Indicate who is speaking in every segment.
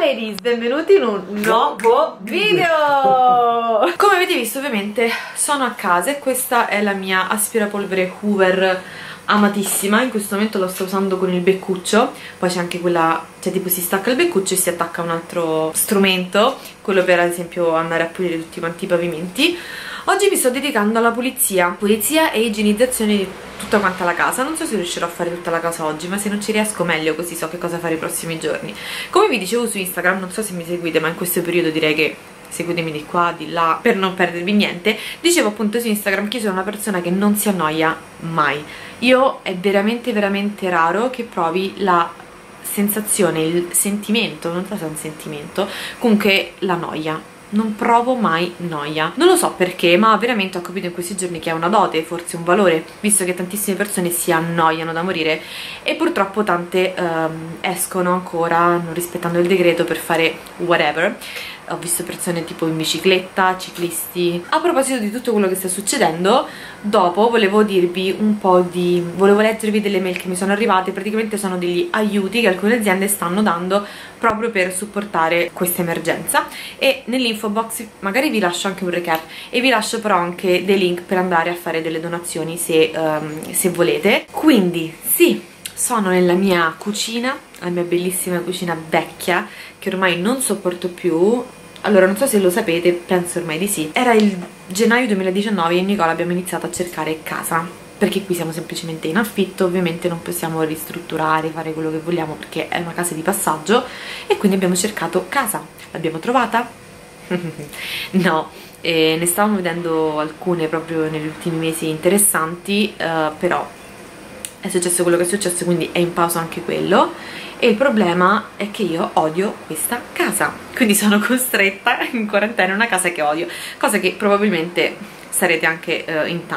Speaker 1: ladies, benvenuti in un nuovo video. Come avete visto ovviamente sono a casa e questa è la mia aspirapolvere Hoover amatissima. In questo momento la sto usando con il beccuccio, poi c'è anche quella, cioè tipo si stacca il beccuccio e si attacca un altro strumento, quello per ad esempio andare a pulire tutti quanti i pavimenti. Oggi mi sto dedicando alla pulizia e igienizzazione di tutta quanta la casa. Non so se riuscirò a fare tutta la casa oggi, ma se non ci riesco meglio, così so che cosa fare i prossimi giorni. Come vi dicevo su Instagram, non so se mi seguite, ma in questo periodo direi che seguitemi di qua, di là, per non perdervi niente. Dicevo appunto su Instagram che io sono una persona che non si annoia mai. Io è veramente veramente raro che provi la sensazione, il sentimento, non so se è un sentimento, comunque la noia. Non provo mai noia. Non lo so perché, ma veramente ho capito in questi giorni che è una dote, forse un valore, visto che tantissime persone si annoiano da morire e purtroppo tante escono ancora non rispettando il decreto per fare whatever. Ho visto persone tipo in bicicletta, ciclisti. A proposito di tutto quello che sta succedendo, dopo volevo dirvi un po' di... volevo leggervi delle mail che mi sono arrivate. Praticamente sono degli aiuti che alcune aziende stanno dando proprio per supportare questa emergenza, e nell'info box magari vi lascio anche un recap e vi lascio però anche dei link per andare a fare delle donazioni se volete. Quindi sì, sono nella mia cucina, la mia bellissima cucina vecchia che ormai non sopporto più. Allora, non so se lo sapete, penso ormai di sì. Era il gennaio 2019 e Nicola abbiamo iniziato a cercare casa, perché qui siamo semplicemente in affitto, ovviamente non possiamo ristrutturare, fare quello che vogliamo perché è una casa di passaggio, e quindi abbiamo cercato casa. L'abbiamo trovata? No, ne stavamo vedendo alcune proprio negli ultimi mesi interessanti, però è successo quello che è successo, quindi è in pausa anche quello. E il problema è che io odio questa casa, quindi sono costretta in quarantena in una casa che odio, cosa che probabilmente sarete anche in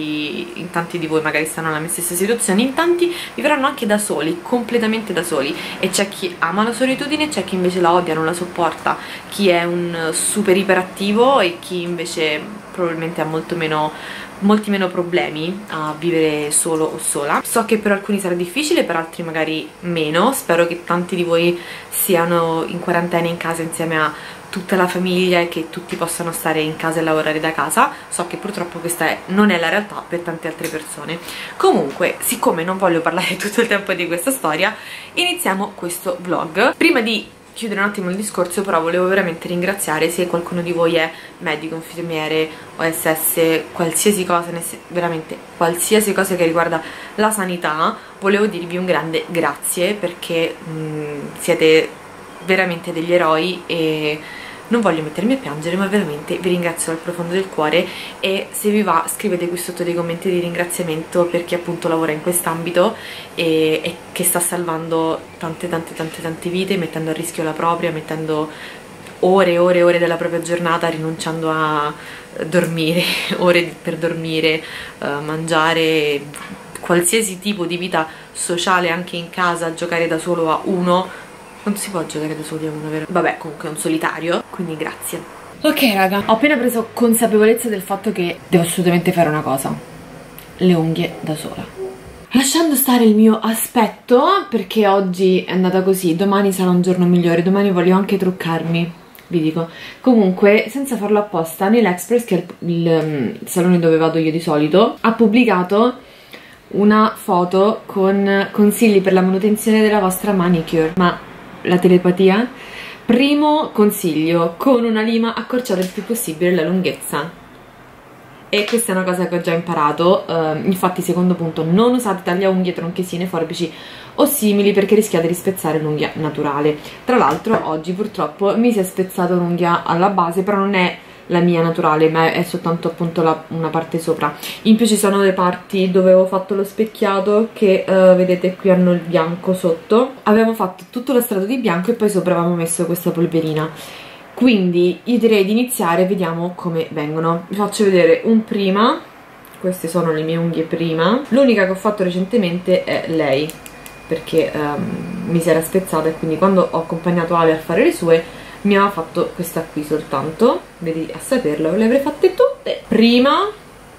Speaker 1: tanti di voi magari stanno nella mia stessa situazione. In tanti vivranno anche da soli, completamente da soli, e c'è chi ama la solitudine, c'è chi invece la odia, non la sopporta, chi è un super iperattivo e chi invece probabilmente ha molti meno problemi a vivere solo o sola. So che per alcuni sarà difficile, per altri magari meno. Spero che tanti di voi siano in quarantena in casa insieme a tutta la famiglia e che tutti possano stare in casa e lavorare da casa. So che purtroppo questa non è la realtà per tante altre persone. Comunque, siccome non voglio parlare tutto il tempo di questa storia, iniziamo questo vlog. Prima di chiudere un attimo il discorso però volevo veramente ringraziare, se qualcuno di voi è medico, infermiere, OSS, qualsiasi cosa, veramente qualsiasi cosa che riguarda la sanità, volevo dirvi un grande grazie, perché siete veramente degli eroi e non voglio mettermi a piangere, ma veramente vi ringrazio dal profondo del cuore. E se vi va scrivete qui sotto dei commenti di ringraziamento per chi appunto lavora in quest'ambito e che sta salvando tante vite, mettendo a rischio la propria, mettendo ore e ore e ore della propria giornata, rinunciando a dormire, ore per dormire, mangiare, qualsiasi tipo di vita sociale anche in casa, giocare da solo a uno. Non si può giocare da soli a uno, vero? Vabbè, comunque è un solitario, quindi grazie. Ok raga, ho appena preso consapevolezza del fatto che devo assolutamente fare una cosa: le unghie da sola. Lasciando stare il mio aspetto, perché oggi è andata così, domani sarà un giorno migliore, domani voglio anche truccarmi, vi dico. Comunque, senza farlo apposta, nell'Express, che è il salone dove vado io di solito, ha pubblicato una foto con consigli per la manutenzione della vostra manicure. Ma la telepatia? Primo consiglio: con una lima accorciate il più possibile la lunghezza. E questa è una cosa che ho già imparato. Infatti, secondo punto: non usate tagliaunghie, tronchesine, forbici o simili, perché rischiate di spezzare l'unghia naturale. Tra l'altro oggi purtroppo mi si è spezzata un'unghia alla base, però non è la mia naturale, ma è soltanto appunto una parte sopra. In più ci sono le parti dove avevo fatto lo specchiato che vedete qui hanno il bianco sotto. Avevamo fatto tutto lo strato di bianco e poi sopra avevamo messo questa polverina, quindi io direi di iniziare. Vediamo come vengono. Vi faccio vedere un prima. Queste sono le mie unghie prima. L'unica che ho fatto recentemente è lei, perché mi si era spezzata, e quindi quando ho accompagnato Ale a fare le sue mi aveva fatto questa qui soltanto. Vedi, a saperlo le avrei fatte tutte prima.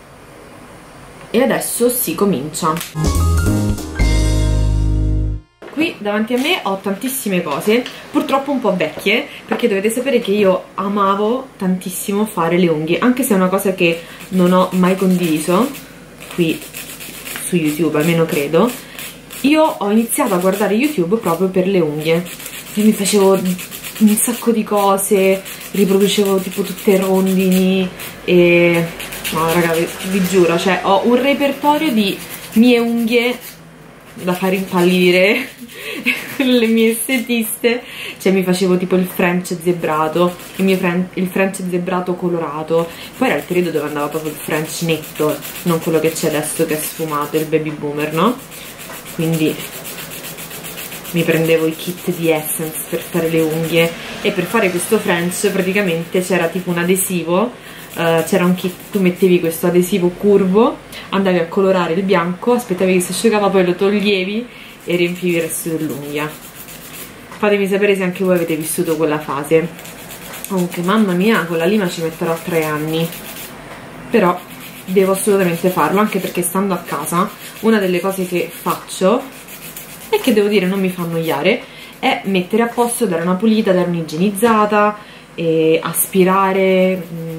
Speaker 1: E adesso si comincia. qui davanti a me ho tantissime cose, purtroppo un po' vecchie, perché dovete sapere che io amavo tantissimo fare le unghie, anche se è una cosa che non ho mai condiviso qui su YouTube, almeno credo. Io ho iniziato a guardare YouTube proprio per le unghie e mi facevo un sacco di cose, riproducevo tipo tutte rondini e... no raga, vi giuro, cioè ho un repertorio di mie unghie da fare impallire le mie estetiste. Cioè mi facevo tipo il French zebrato, il French zebrato colorato, poi era il periodo dove andava proprio il French netto, non quello che c'è adesso che è sfumato, il baby boomer, no? Quindi mi prendevo i kit di Essence per fare le unghie, e per fare questo French praticamente c'era tipo un adesivo, c'era un kit, tu mettevi questo adesivo curvo, andavi a colorare il bianco, aspettavi che si asciugava, poi lo toglievi e riempivi il resto dell'unghia. Fatemi sapere se anche voi avete vissuto quella fase. Comunque mamma mia, con la lima ci metterò 3 anni, però devo assolutamente farlo, anche perché stando a casa una delle cose che faccio, e che devo dire non mi fa annoiare, è mettere a posto, dare una pulita, dare un'igienizzata, e aspirare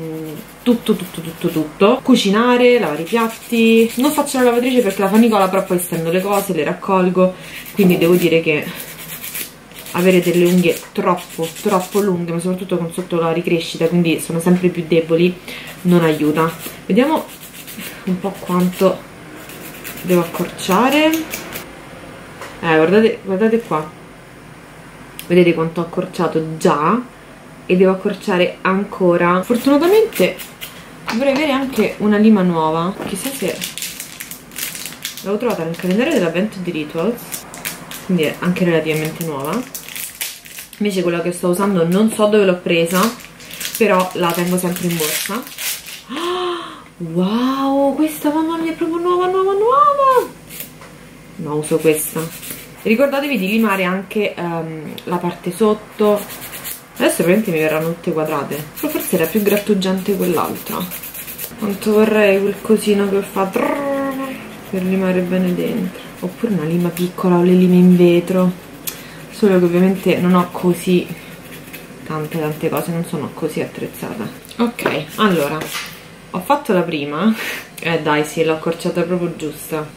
Speaker 1: tutto, cucinare, lavare i piatti. Non faccio la lavatrice perché la fa Nicola, però poi stendo le cose, le raccolgo, quindi devo dire che avere delle unghie troppo lunghe, ma soprattutto con sotto la ricrescita, quindi sono sempre più deboli, non aiuta. Vediamo un po' quanto devo accorciare. Guardate qua, vedete quanto ho accorciato già, e devo accorciare ancora. Fortunatamente dovrei avere anche una lima nuova, chissà se l'avevo trovata nel calendario dell'avvento di Rituals, quindi è anche relativamente nuova. Invece quella che sto usando non so dove l'ho presa, però la tengo sempre in borsa. Wow, questa mamma mia è proprio nuova. No, uso questa. Ricordatevi di limare anche la parte sotto. Adesso probabilmente mi verranno tutte quadrate, però forse era più grattugiante quell'altra. Quanto vorrei quel cosino che fa per limare bene dentro. Oppure una lima piccola o le lime in vetro, solo che ovviamente non ho così tante cose, non sono così attrezzata. Ok, allora ho fatto la prima. Dai, sì, l'ho accorciata proprio giusta.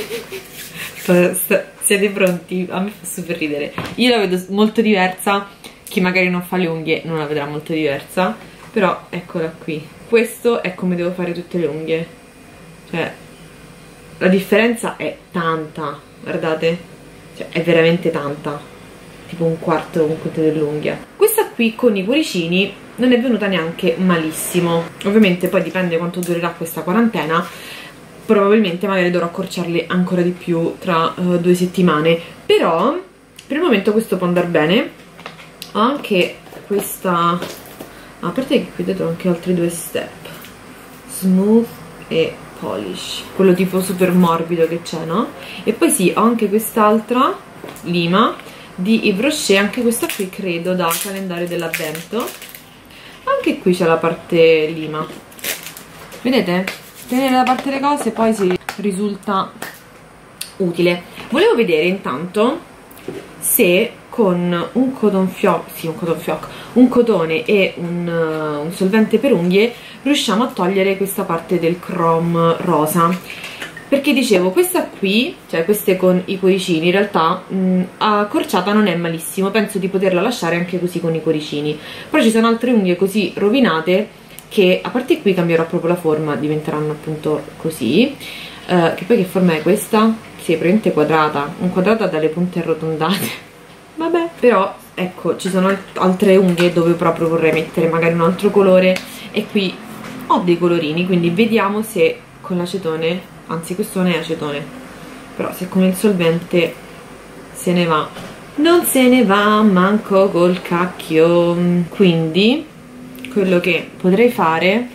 Speaker 1: Siete pronti? A me fa super ridere. Io la vedo molto diversa, chi magari non fa le unghie non la vedrà molto diversa, però eccola qui. Questo è come devo fare tutte le unghie, cioè la differenza è tanta, guardate, cioè è veramente tanta, tipo un quarto comunque dell'unghia. Questa qui con i cuoricini non è venuta neanche malissimo. Ovviamente poi dipende quanto durerà questa quarantena, probabilmente magari dovrò accorciarle ancora di più tra 2 settimane, però per il momento questo può andare bene. Ho anche questa, a parte che qui dentro ho anche altri 2 step, smooth e polish, quello tipo super morbido che c'è, no? E poi sì, ho anche quest'altra lima di Yves Rocher, anche questa qui credo da calendario dell'avvento. Anche qui c'è la parte lima, vedete? Tenere da parte le cose poi si risulta utile. Volevo vedere intanto se con un cotton fioc, sì, un cotone e un solvente per unghie riusciamo a togliere questa parte del chrome rosa, perché dicevo, questa qui, cioè queste con i cuoricini, in realtà accorciata non è malissimo, penso di poterla lasciare anche così con i cuoricini, però ci sono altre unghie così rovinate che, a parte qui cambierò proprio la forma, diventeranno appunto così, che poi che forma è questa? Sì, è praticamente quadrata, un quadrato dalle punte arrotondate. Vabbè, però ecco, ci sono altre unghie dove proprio vorrei mettere magari un altro colore, e qui ho dei colorini, quindi vediamo se con l'acetone, anzi questo non è acetone, però se con il solvente se ne va. Non se ne va manco col cacchio. Quindi quello che potrei fare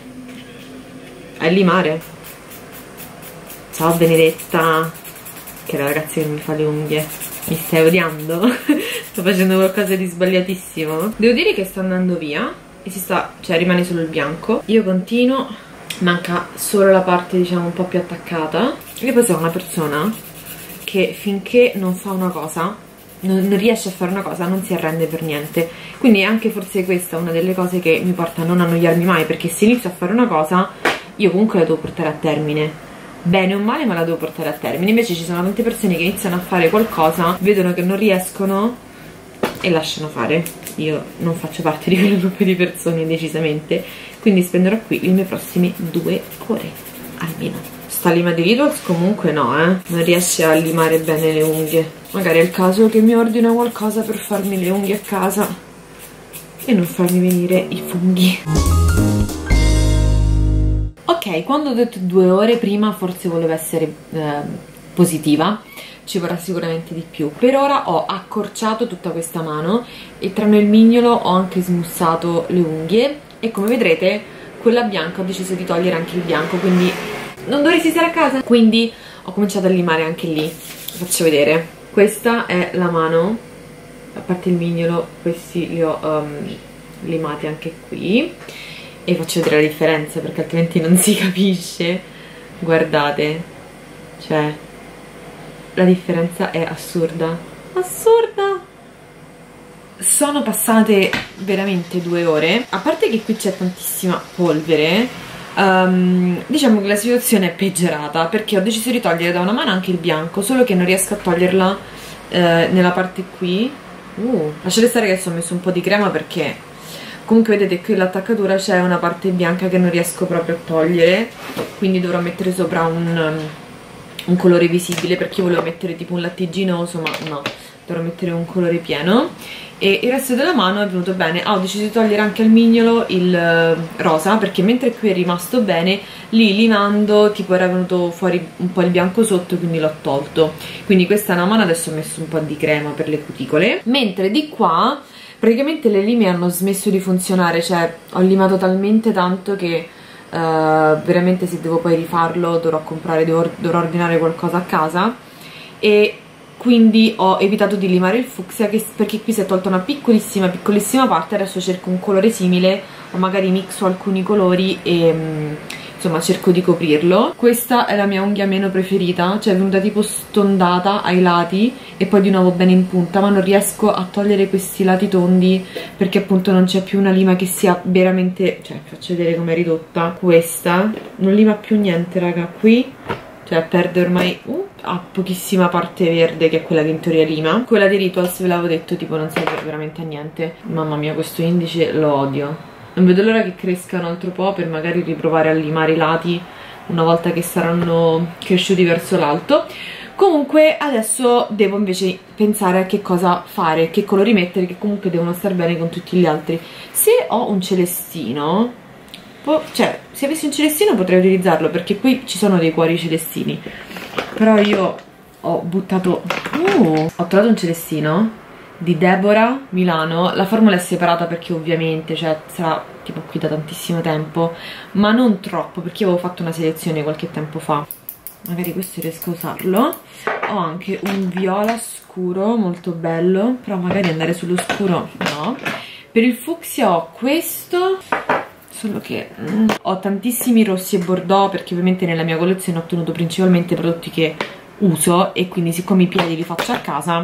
Speaker 1: è limare. Ciao Benedetta, che è la ragazza che mi fa le unghie. Mi stai odiando? Sto facendo qualcosa di sbagliatissimo. Devo dire che sta andando via e cioè rimane solo il bianco. Io continuo, manca solo la parte diciamo un po' più attaccata. Io poi sono una persona che finché non fa una cosa non riesce a fare una cosa non si arrende per niente. Quindi anche forse questa è una delle cose che mi porta a non annoiarmi mai, perché se inizio a fare una cosa io comunque la devo portare a termine, bene o male, ma la devo portare a termine. Invece ci sono tante persone che iniziano a fare qualcosa, vedono che non riescono e lasciano fare. Io non faccio parte di quel gruppo di persone, decisamente, quindi spenderò qui le mie prossime 2 ore almeno. Sta lima di Rituals comunque no, non riesce a limare bene le unghie. Magari è il caso che mi ordino qualcosa per farmi le unghie a casa e non farmi venire i funghi. Ok, quando ho detto 2 ore prima forse volevo essere positiva, ci vorrà sicuramente di più. Per ora ho accorciato tutta questa mano e tranne il mignolo ho anche smussato le unghie e come vedrete quella bianca ho deciso di togliere anche il bianco, quindi non dovresti stare a casa. Quindi ho cominciato a limare anche lì, vi faccio vedere. Questa è la mano, a parte il mignolo questi li ho limati anche qui e faccio vedere la differenza perché altrimenti non si capisce. Guardate, cioè la differenza è assurda, assurda. Sono passate veramente 2 ore, a parte che qui c'è tantissima polvere. Diciamo che la situazione è peggiorata perché ho deciso di togliere da una mano anche il bianco, solo che non riesco a toglierla nella parte qui. Lasciate stare che adesso ho messo un po' di crema perché comunque vedete qui l'attaccatura c'è una parte bianca che non riesco proprio a togliere, quindi dovrò mettere sopra un colore visibile perché io volevo mettere tipo un lattiginoso, ma no, dovrò mettere un colore pieno. E il resto della mano è venuto bene. Ho deciso di togliere anche al mignolo il rosa perché mentre qui è rimasto bene, lì limando tipo era venuto fuori un po' il bianco sotto, quindi l'ho tolto. Quindi questa è una mano, adesso ho messo un po' di crema per le cuticole, mentre di qua praticamente le lime hanno smesso di funzionare, cioè ho limato talmente tanto che veramente se devo poi rifarlo dovrò ordinare qualcosa a casa. E quindi ho evitato di limare il fucsia perché qui si è tolta una piccolissima parte. Adesso cerco un colore simile o magari mixo alcuni colori e insomma cerco di coprirlo. Questa è la mia unghia meno preferita, cioè è venuta tipo stondata ai lati e poi di nuovo bene in punta, ma non riesco a togliere questi lati tondi perché appunto non c'è più una lima che sia veramente, cioè faccio vedere com'è ridotta. Questa non lima più niente raga, qui cioè perde ormai ha pochissima parte verde che è quella che in teoria lima. Quella di Rituals ve l'avevo detto tipo non serve veramente a niente. Mamma mia, questo indice lo odio, non vedo l'ora che cresca un altro po' per magari riprovare a limare i lati una volta che saranno cresciuti verso l'alto. Comunque adesso devo invece pensare a che cosa fare, che colori mettere, che comunque devono star bene con tutti gli altri. Se ho un celestino, cioè se avessi un celestino potrei utilizzarlo perché qui ci sono dei cuori celestini, però io ho buttato ho trovato un celestino di Deborah Milano. La formula è separata perché ovviamente cioè sarà tipo qui da tantissimo tempo, ma non troppo perché avevo fatto una selezione qualche tempo fa. Magari questo riesco a usarlo. Ho anche un viola scuro molto bello, però magari andare sullo scuro no. Per il fucsia ho questo, solo che ho tantissimi rossi e bordeaux perché ovviamente nella mia collezione ho ottenuto principalmente prodotti che uso e quindi siccome i piedi li faccio a casa.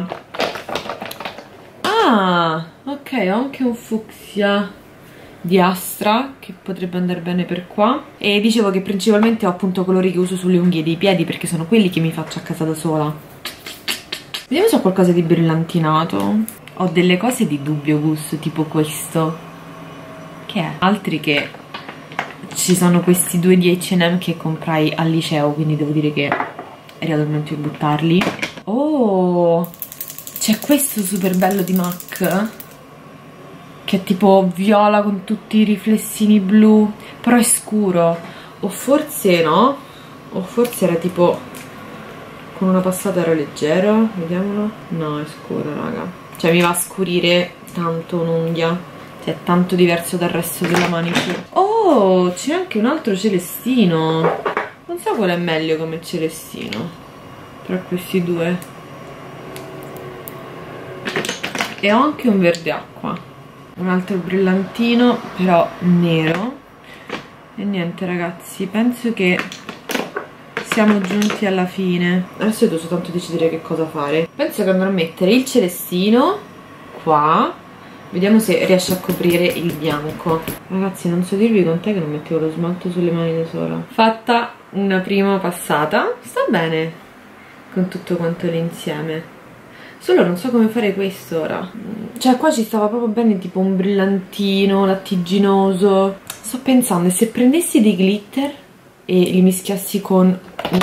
Speaker 1: Ah, ok, ho anche un fucsia di Astra che potrebbe andare bene per qua. E dicevo che principalmente ho appunto colori che uso sulle unghie dei piedi perché sono quelli che mi faccio a casa da sola. Vediamo se ho qualcosa di brillantinato. Ho delle cose di dubbio gusto tipo questo, che è altri che ci sono questi 2 di H&M che comprai al liceo, quindi devo dire che è arrivato il momento di buttarli. Oh, c'è questo super bello di MAC che è tipo viola con tutti i riflessini blu, però è scuro, o forse no, o forse era tipo con una passata era leggero, vediamolo. No, è scuro raga, cioè mi va a scurire tanto un'unghia, cioè è tanto diverso dal resto della manicure. Oh, c'è anche un altro celestino, non so qual è meglio come celestino tra questi due. E ho anche un verde acqua, un altro brillantino però nero. E niente ragazzi, penso che siamo giunti alla fine. Adesso devo soltanto decidere che cosa fare. Penso che andrò a mettere il celestino qua. Vediamo se riesce a coprire il bianco. Ragazzi, non so dirvi quant'è che non mettevo lo smalto sulle mani da sola. Fatta una prima passata. Sta bene con tutto quanto l'insieme. Solo non so come fare questo ora. Cioè qua ci stava proprio bene tipo un brillantino lattiginoso. Sto pensando, se prendessi dei glitter e li mischiassi con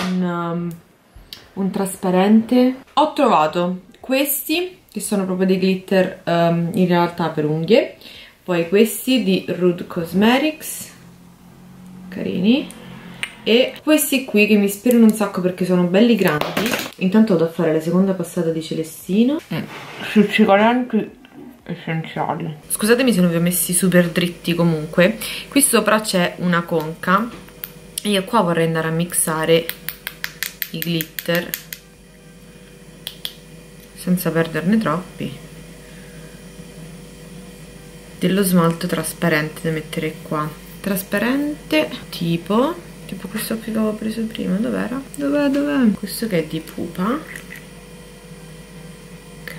Speaker 1: un trasparente. Ho trovato questi che sono proprio dei glitter in realtà per unghie. Poi questi di Rude Cosmetics, carini. E questi qui che mi ispirano un sacco perché sono belli grandi. Intanto vado a fare la seconda passata di celestino. Stuzzicadenti essenziali. Scusatemi se non vi ho messi super dritti comunque. Qui sopra c'è una conca e io qua vorrei andare a mixare i glitter senza perderne troppi. Dello smalto trasparente da mettere qua. Trasparente tipo questo qui che avevo preso prima. Dov'era? Dov'è? Questo che è di pupa. Ok,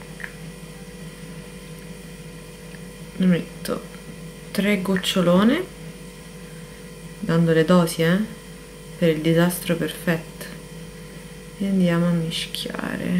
Speaker 1: ne metto 3 gocciolone, dando le dosi per il disastro perfetto, e andiamo a mischiare.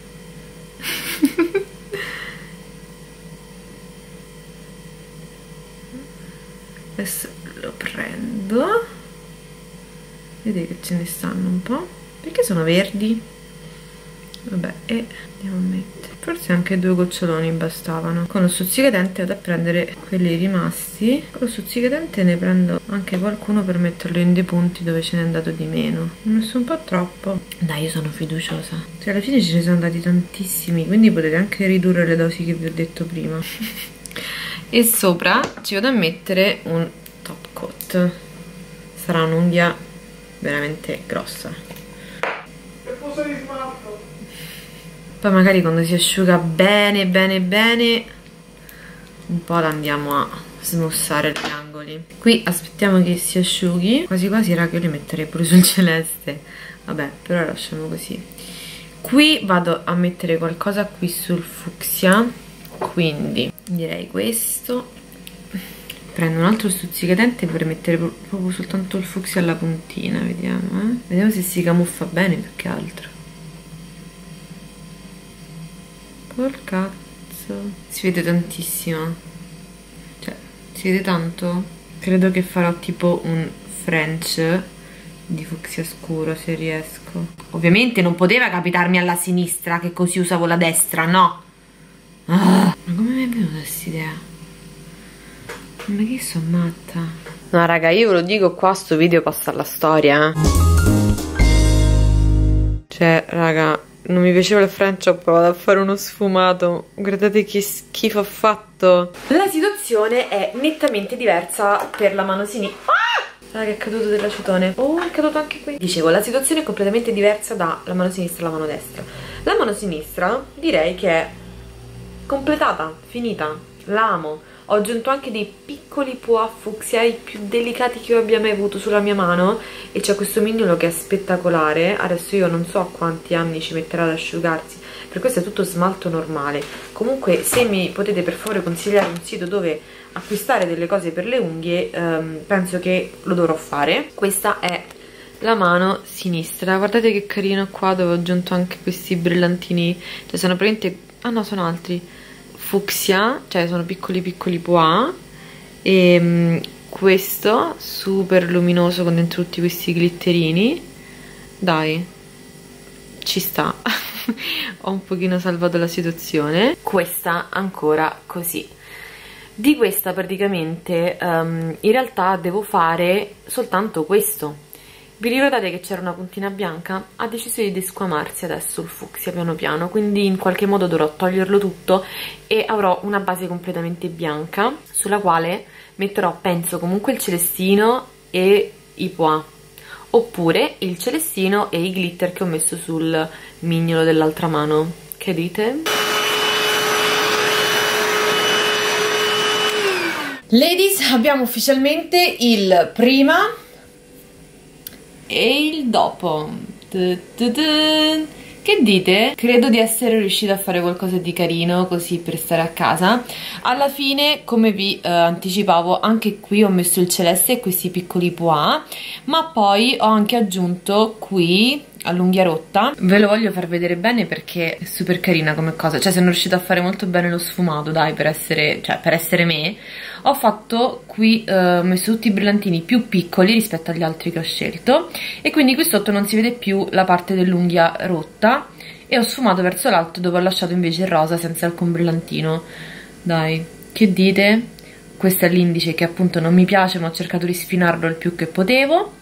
Speaker 1: Adesso lo prendo. Vedete che ce ne stanno un po'. Perché sono verdi? Vabbè, e andiamo a mettere. Forse anche 2 goccioloni bastavano. Con lo stuzzicadente vado a prendere quelli rimasti. Con lo stuzzicadente ne prendo anche qualcuno per metterlo in dei punti dove ce n'è andato di meno. Ho messo un po' troppo. Dai, io sono fiduciosa. Cioè alla fine ce ne sono andati tantissimi, quindi potete anche ridurre le dosi che vi ho detto prima. E sopra ci vado a mettere un top coat. Sarà un'unghia veramente grossa.
Speaker 2: Che posa di smalto.
Speaker 1: Poi magari quando si asciuga bene un po' la andiamo a smussare gli angoli. Qui aspettiamo che si asciughi. Quasi quasi raga, io li metterei pure sul celeste. Vabbè, però lasciamo così. Qui vado a mettere qualcosa qui sul fucsia, quindi direi questo. Prendo un altro stuzzicadente per mettere proprio soltanto il fucsia alla puntina. Vediamo, Vediamo se si camuffa bene più che altro. Col cazzo. Si vede tantissimo. Cioè, si vede tanto. Credo che farò tipo un French di fucsia scuro se riesco. Ovviamente non poteva capitarmi alla sinistra, che così usavo la destra, no? Ma come mi è venuta questa idea? Ma che sono matta? No raga, io ve lo dico qua, sto video passa alla storia, Cioè raga, non mi piaceva il French, ho provato a fare uno sfumato. Guardate che schifo ho fatto. La situazione è nettamente diversa per la mano sinistra. Raga, è caduto dell'acetone. Oh, è caduto anche qui. Dicevo, la situazione è completamente diversa dalla mano sinistra alla mano destra. La mano sinistra direi che è completata, finita, la amo. Ho aggiunto anche dei piccoli pois fucsia, i più delicati che io abbia mai avuto sulla mia mano, e c'è questo mignolo che è spettacolare. Adesso io non so quanti anni ci metterà ad asciugarsi, per questo è tutto smalto normale. Comunque se mi potete per favore consigliare un sito dove acquistare delle cose per le unghie, penso che lo dovrò fare. Questa è la mano sinistra, guardate che carino qua, dove ho aggiunto anche questi brillantini, cioè sono praticamente, ah no, sono altri fucsia, cioè sono piccoli pois, e questo super luminoso con dentro tutti questi glitterini. Dai, ci sta. Ho un pochino salvato la situazione. Questa ancora così. Di questa praticamente in realtà devo fare soltanto questo. Vi ricordate che c'era una puntina bianca? Ha deciso di desquamarsi adesso il fucsia piano piano, quindi in qualche modo dovrò toglierlo tutto e avrò una base completamente bianca sulla quale metterò, penso, comunque il celestino e i pois, oppure il celestino e i glitter che ho messo sul mignolo dell'altra mano. Che dite? Ladies, abbiamo ufficialmente il prima e il dopo. Che dite? Credo di essere riuscita a fare qualcosa di carino così per stare a casa. Alla fine, come vi anticipavo, anche qui ho messo il celeste e questi piccoli pois, ma poi ho anche aggiunto qui all'unghia rotta. Ve lo voglio far vedere bene perché è super carina come cosa, cioè sono riuscita a fare molto bene lo sfumato, dai, per essere me. Ho fatto qui, ho messo tutti i brillantini più piccoli rispetto agli altri che ho scelto e quindi qui sotto non si vede più la parte dell'unghia rotta e ho sfumato verso l'alto dove ho lasciato invece il rosa senza alcun brillantino. Dai, che dite? Questo è l'indice che appunto non mi piace, ma ho cercato di sfinarlo il più che potevo.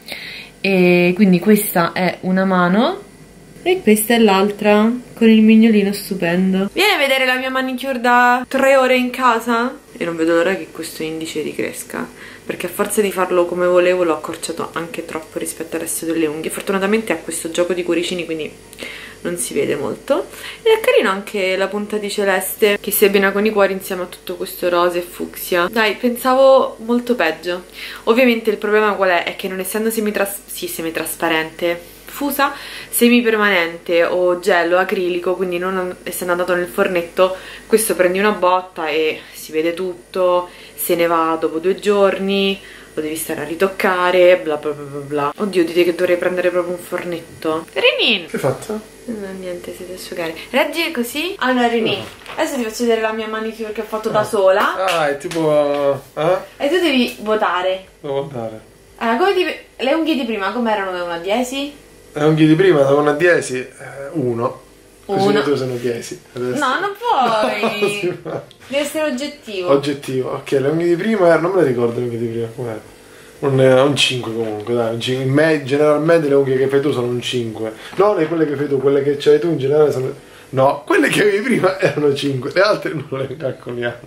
Speaker 1: E quindi questa è una mano e questa è l'altra con il mignolino stupendo. Vieni a vedere la mia manicure da 3 ore in casa e non vedo l'ora che questo indice ricresca, perché a forza di farlo come volevo l'ho accorciato anche troppo rispetto al resto delle unghie. Fortunatamente ha questo gioco di cuoricini, quindi non si vede molto. Ed è carino anche la punta di celeste che si abbina con i cuori insieme a tutto questo rosa e fucsia. Dai, pensavo molto peggio. Ovviamente il problema qual è? È che non essendo semitrasparente, fusa, semipermanente o gel o acrilico, quindi non essendo andato nel fornetto, questo prendi una botta e si vede tutto, se ne va dopo 2 giorni, lo devi stare a ritoccare, bla bla bla bla. Oddio, dite che dovrei prendere proprio un fornetto. Rinin!
Speaker 2: Che hai fatto?
Speaker 1: Niente, siete asciugare. Reggi così? Allora Rinin, adesso ti faccio vedere la mia manicure che ho fatto da sola.
Speaker 2: Ah, è tipo...
Speaker 1: E tu devi votare.
Speaker 2: Devo votare.
Speaker 1: Allora, le unghie di prima com'erano da 1 a 10?
Speaker 2: Le unghie di prima da 1 a 10, 1. Così
Speaker 1: 1.
Speaker 2: tu sono 10. Adesso.
Speaker 1: No, non puoi. Deve essere oggettivo.
Speaker 2: Oggettivo. Ok, le unghie di prima erano... Non me le ricordo le unghie di prima, com'era? Un 5 comunque, dai. Un 5. Generalmente le unghie che fai tu sono un 5. No, quelle che fai tu, quelle che c'hai tu in generale sono... No, quelle che avevi prima erano 5. Le altre non le calcoliamo.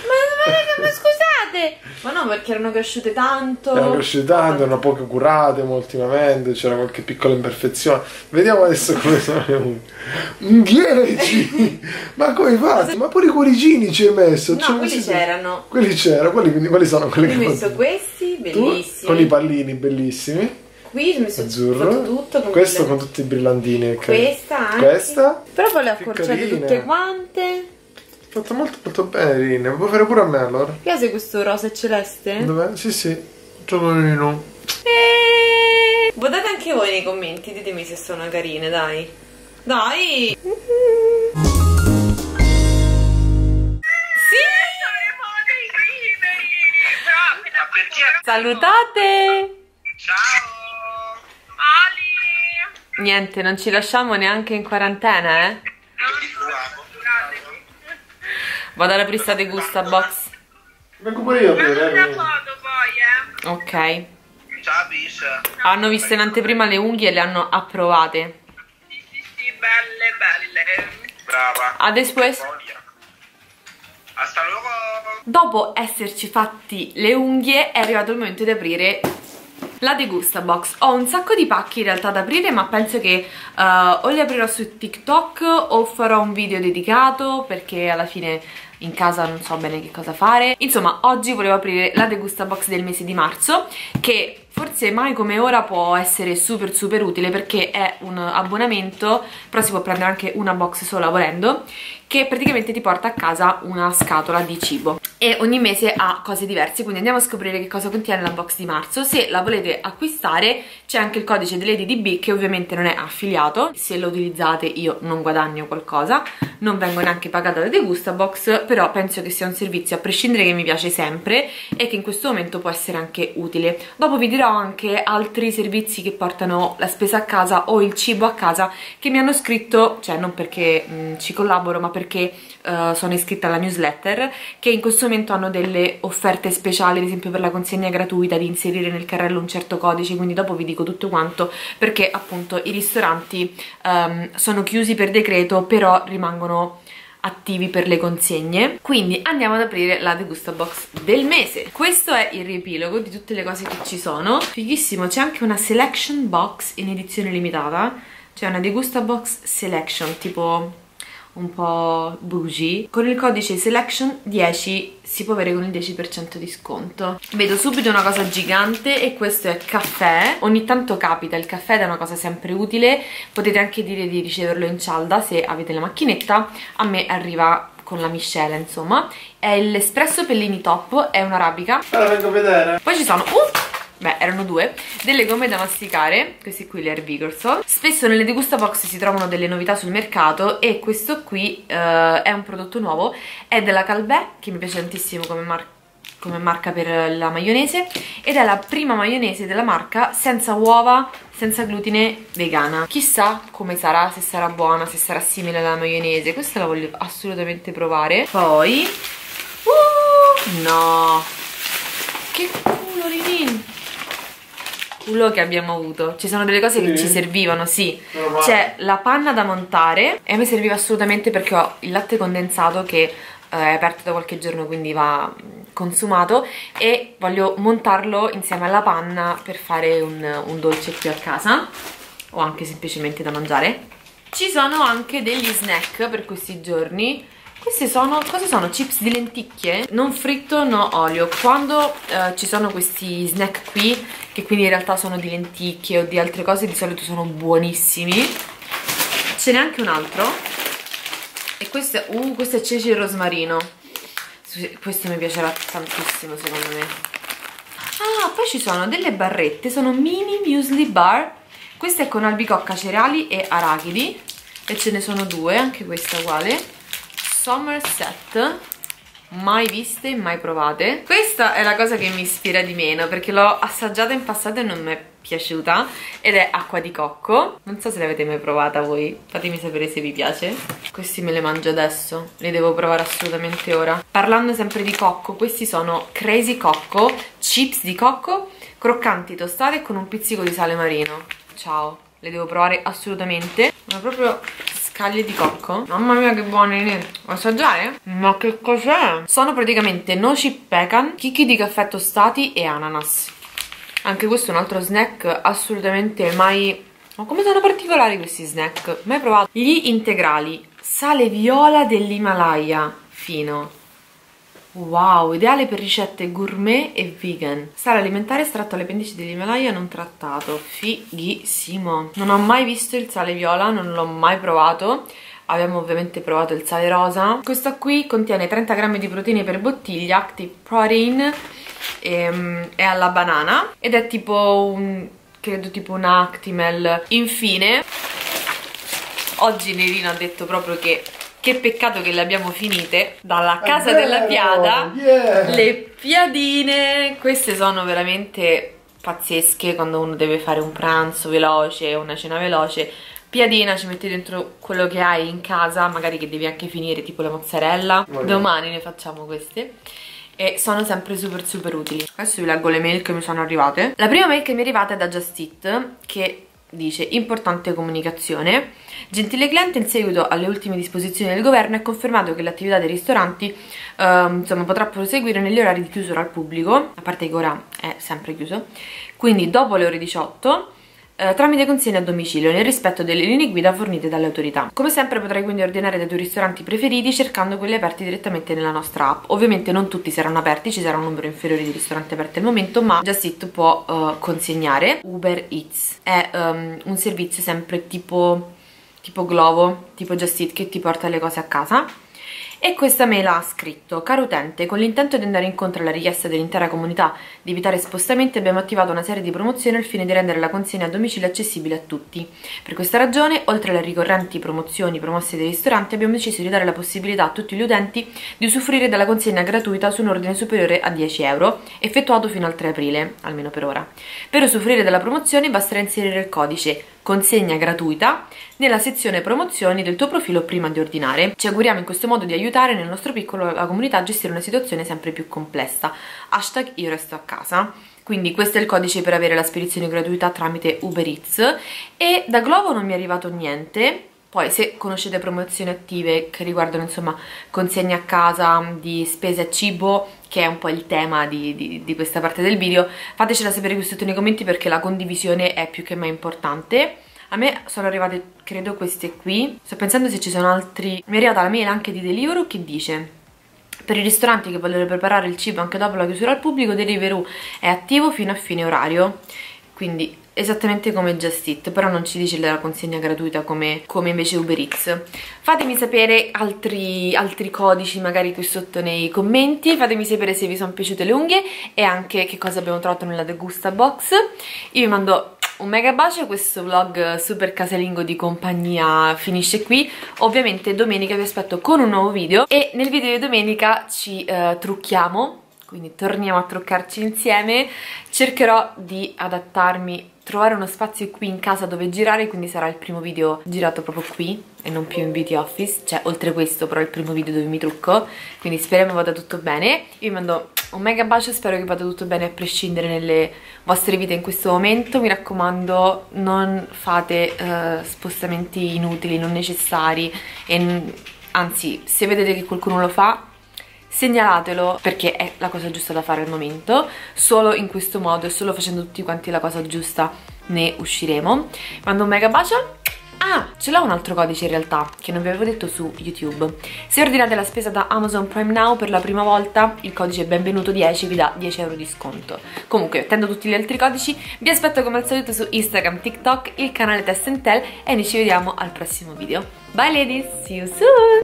Speaker 1: Ma scusate! Ma no, perché erano cresciute tanto.
Speaker 2: Erano cresciute tanto, erano poco curate ultimamente, c'era qualche piccola imperfezione. Vediamo adesso come sono le unghie. Un 10! Ma come hai fatto? Ma pure i cuoricini ci hai messo?
Speaker 1: No, quelli c'erano.
Speaker 2: Quelli c'erano, quali sono quelli che
Speaker 1: ho messo questi, bellissimi.
Speaker 2: Tu, con i pallini bellissimi.
Speaker 1: Qui ho messo
Speaker 2: azzurro,
Speaker 1: tutto con
Speaker 2: questo con tutti i brillantini.
Speaker 1: Questa anche.
Speaker 2: Questa.
Speaker 1: Però poi le ho accorciate tutte quante.
Speaker 2: Fatto molto molto bene, Rine. Puoi fare pure a me allora.
Speaker 1: Mi piace questo rosa e celeste?
Speaker 2: Dov'è? Sì, sì. Giocolino.
Speaker 1: Votate anche voi nei commenti, ditemi se sono carine, dai. Dai! Sì! Salutate!
Speaker 3: Ciao! Ali!
Speaker 1: Niente, non ci lasciamo neanche in quarantena, eh? Vado alla prista di Gusta Box.
Speaker 2: Vengo pure io a
Speaker 3: Una
Speaker 2: vedere.
Speaker 3: foto poi,
Speaker 1: Ok.
Speaker 3: Ciao, bis.
Speaker 1: Hanno visto in anteprima le unghie e le hanno approvate.
Speaker 3: Sì, belle, belle. Brava.
Speaker 1: A después.
Speaker 3: Hasta luego.
Speaker 1: Dopo esserci fatti le unghie è arrivato il momento di aprire la Degusta Box. Ho un sacco di pacchi in realtà da aprire, ma penso che o li aprirò su TikTok o farò un video dedicato, perché alla fine in casa non so bene che cosa fare. Insomma, oggi volevo aprire la Degusta Box del mese di marzo, che forse mai come ora può essere super super utile, perché è un abbonamento, però si può prendere anche una box sola volendo, che praticamente ti porta a casa una scatola di cibo e ogni mese ha cose diverse. Quindi andiamo a scoprire che cosa contiene la box di marzo. Se la volete acquistare c'è anche il codice dell'EDDB, che ovviamente non è affiliato. Se lo utilizzate io non guadagno qualcosa, non vengo neanche pagata da Degusta Box, però penso che sia un servizio a prescindere che mi piace sempre e che in questo momento può essere anche utile. Dopo vi dirò anche altri servizi che portano la spesa a casa o il cibo a casa, che mi hanno scritto, cioè non perché ci collaboro, ma perché sono iscritta alla newsletter, che in questo momento hanno delle offerte speciali, ad esempio per la consegna gratuita, di inserire nel carrello un certo codice. Quindi dopo vi dico tutto quanto, perché appunto i ristoranti sono chiusi per decreto, però rimangono attivi per le consegne. Quindi andiamo ad aprire la Degusta Box del mese. Questo è il riepilogo di tutte le cose che ci sono. Fighissimo, c'è anche una selection box in edizione limitata, cioè una Degusta Box selection, tipo un po' bougie. Con il codice selection 10 si può avere con il 10% di sconto. Vedo subito una cosa gigante e questo è caffè. Ogni tanto capita, il caffè è una cosa sempre utile, potete anche dire di riceverlo in cialda se avete la macchinetta. A me arriva con la miscela, insomma. È l'espresso Pellini Top, è un'arabica.
Speaker 2: Ora vengo a vedere.
Speaker 1: Poi ci sono beh, erano due, delle gomme da masticare, questi qui, le Herbigorsol. Spesso nelle degusta box si trovano delle novità sul mercato e questo qui è un prodotto nuovo, è della Calbè, che mi piace tantissimo come marca per la maionese, ed è la prima maionese della marca senza uova, senza glutine, vegana. Chissà come sarà, se sarà buona, se sarà simile alla maionese, questa la voglio assolutamente provare. Poi, no, che culo, Linin! Culo che abbiamo avuto. Ci sono delle cose che ci servivano, sì. C'è la panna da montare e a me serviva assolutamente perché ho il latte condensato che è aperto da qualche giorno, quindi va consumato, e voglio montarlo insieme alla panna per fare un dolce qui a casa o anche semplicemente da mangiare. Ci sono anche degli snack per questi giorni. Questi sono, cosa sono? Chips di lenticchie? Non fritto, no olio. Quando ci sono questi snack qui, che quindi in realtà sono di lenticchie o di altre cose, di solito sono buonissimi. Ce n'è anche un altro. E questo è ceci e rosmarino. Questo mi piacerà tantissimo secondo me. Ah, poi ci sono delle barrette, sono mini muesli bar. Questa è con albicocca, cereali e arachidi. E ce ne sono due, anche questa uguale. Somerset, mai viste, mai provate. Questa è la cosa che mi ispira di meno perché l'ho assaggiata in passato e non mi è piaciuta, ed è acqua di cocco. Non so se l'avete mai provata voi, fatemi sapere se vi piace. Questi me li mangio adesso, li devo provare assolutamente ora. Parlando sempre di cocco, questi sono Crazy Cocco, chips di cocco, croccanti, tostate con un pizzico di sale marino. Ciao, le devo provare assolutamente. Ma proprio scaglie di cocco. Mamma mia che buone. Vuoi assaggiare? Ma che cos'è? Sono praticamente noci pecan, chicchi di caffè tostati e ananas. Anche questo è un altro snack assolutamente mai... Ma come sono particolari questi snack? Mai provato. Gli integrali, sale viola dell'Himalaya fino. Wow, ideale per ricette gourmet e vegan. Sale alimentare estratto alle pendici dell'Himalaya non trattato. Fighissimo. Non ho mai visto il sale viola, non l'ho mai provato. Abbiamo ovviamente provato il sale rosa. Questo qui contiene 30 grammi di proteine per bottiglia, Active Protein, è alla banana ed è tipo credo tipo un Actimel. Infine, oggi Nerina ha detto proprio che peccato che le abbiamo finite dalla casa della Piada. Le piadine, queste sono veramente pazzesche quando uno deve fare un pranzo veloce, una cena veloce. Piadina, ci metti dentro quello che hai in casa, magari che devi anche finire, tipo la mozzarella. Domani ne facciamo queste e sono sempre super utili. Adesso vi leggo le mail che mi sono arrivate. La prima mail che mi è arrivata è da Just Eat, che dice: importante comunicazione. Gentile cliente, in seguito alle ultime disposizioni del governo è confermato che l'attività dei ristoranti insomma, potrà proseguire negli orari di chiusura al pubblico, a parte che ora è sempre chiuso, quindi dopo le ore 18, tramite consegna a domicilio nel rispetto delle linee guida fornite dalle autorità. Come sempre potrai quindi ordinare dai tuoi ristoranti preferiti cercando quelli aperti direttamente nella nostra app. Ovviamente non tutti saranno aperti, ci sarà un numero inferiore di ristoranti aperti al momento, ma Just Eat può consegnare. Uber Eats è un servizio sempre tipo Glovo, tipo Just Eat, che ti porta le cose a casa. E questa mail ha scritto: caro utente, con l'intento di andare incontro alla richiesta dell'intera comunità di evitare spostamenti abbiamo attivato una serie di promozioni al fine di rendere la consegna a domicilio accessibile a tutti. Per questa ragione, oltre alle ricorrenti promozioni promosse dai ristoranti, abbiamo deciso di dare la possibilità a tutti gli utenti di usufruire della consegna gratuita su un ordine superiore a 10 euro, effettuato fino al 3 aprile, almeno per ora. Per usufruire della promozione basterà inserire il codice consegna gratuita nella sezione promozioni del tuo profilo prima di ordinare. Ci auguriamo in questo modo di aiutare nel nostro piccolo la comunità a gestire una situazione sempre più complessa. Hashtag io resto a casa. Quindi questo è il codice per avere la spedizione gratuita tramite Uber Eats. E da Glovo non mi è arrivato niente. Poi se conoscete promozioni attive che riguardano insomma consegne a casa di spese a cibo, che è un po' il tema di questa parte del video, fatecela sapere qui sotto nei commenti perché la condivisione è più che mai importante. A me sono arrivate, credo, queste qui. Sto pensando se ci sono altri. Mi è arrivata la mail anche di Deliveroo che dice: per i ristoranti che vogliono preparare il cibo anche dopo la chiusura al pubblico, Deliveroo è attivo fino a fine orario. Quindi esattamente come Just Eat, però non ci dice la consegna gratuita come invece Uber Eats. Fatemi sapere altri codici magari qui sotto nei commenti, fatemi sapere se vi sono piaciute le unghie e anche che cosa abbiamo trovato nella degusta box. Io vi mando un mega bacio, questo vlog super casalingo di compagnia finisce qui. Ovviamente domenica vi aspetto con un nuovo video e nel video di domenica ci trucchiamo, quindi torniamo a truccarci insieme. Cercherò di adattarmi, trovare uno spazio qui in casa dove girare, quindi sarà il primo video girato proprio qui e non più in beauty office, cioè oltre questo però è il primo video dove mi trucco, quindi speriamo vada tutto bene. Io vi mando un mega bacio, spero che vada tutto bene a prescindere nelle vostre vite in questo momento. Mi raccomando, non fate spostamenti inutili, non necessari, e anzi, se vedete che qualcuno lo fa, segnalatelo, perché è la cosa giusta da fare al momento. Solo in questo modo e solo facendo tutti quanti la cosa giusta ne usciremo. Mando un mega bacio. Ah, ce l'ho un altro codice in realtà che non vi avevo detto su YouTube. Se ordinate la spesa da Amazon Prime Now per la prima volta, il codice benvenuto10 vi dà 10 euro di sconto. Comunque, attendo tutti gli altri codici, vi aspetto come al solito su Instagram, TikTok, il canale Test and Tell e noi ci vediamo al prossimo video. Bye ladies, see you soon!